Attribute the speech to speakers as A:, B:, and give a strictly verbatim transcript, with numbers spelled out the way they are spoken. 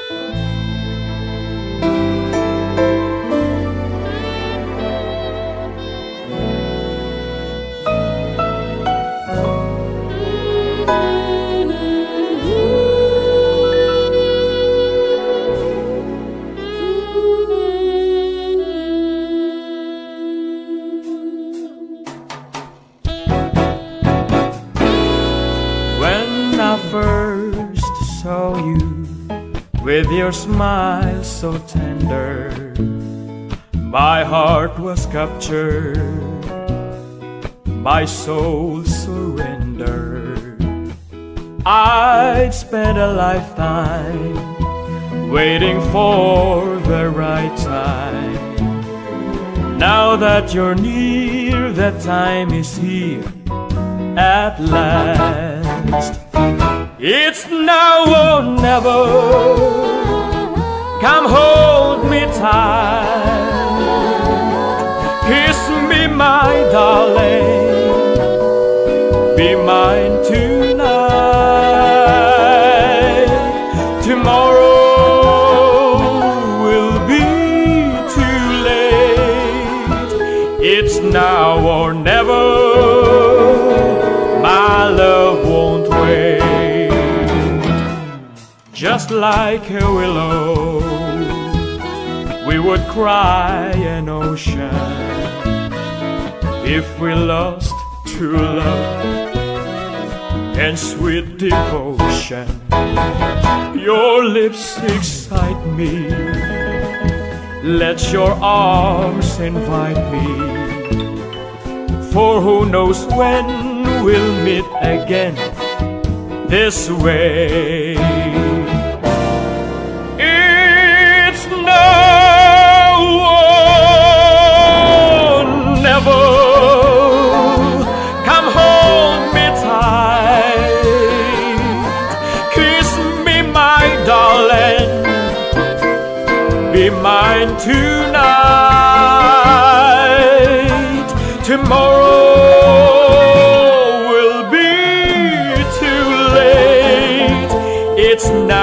A: First saw you with your smile so tender, my heart was captured, my soul surrendered. I'd spent a lifetime waiting for the right time. Now that you're near, that time is here at last. It's now or never. Come hold me tight, kiss me my darling, be mine tonight. Tomorrow will be too late. It's now or never. My love won't wait. Just like a willow, we would cry an ocean if we lost true love and sweet devotion. Your lips excite me, let your arms invite me, for who knows when we'll meet again this way. It's now or never. Come hold me tight, kiss me my darling, be mine tonight. Tomorrow it's now